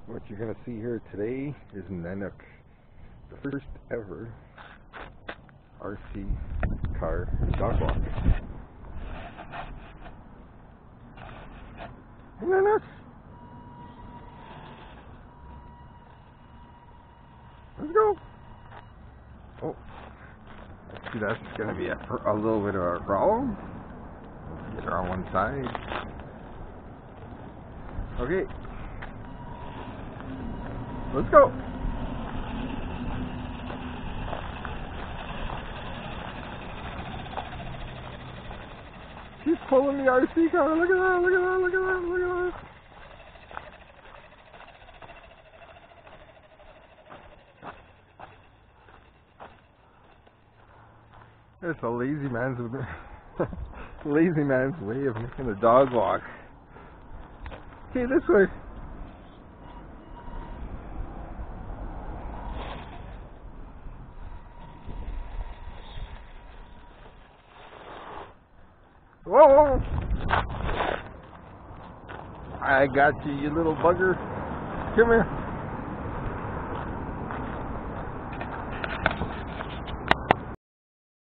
What you're going to see here today is Nanook, the first ever RC car dog walk. Nanook! Let's go! Oh, see, that's going to be a little bit of a problem. Let's get her on one side. Okay. Let's go! She's pulling the RC car. Look at that, look at that, look at that, look at that. It's a lazy man's way of making a dog walk. Okay, this way. Whoa! I got you, you little bugger. Come here.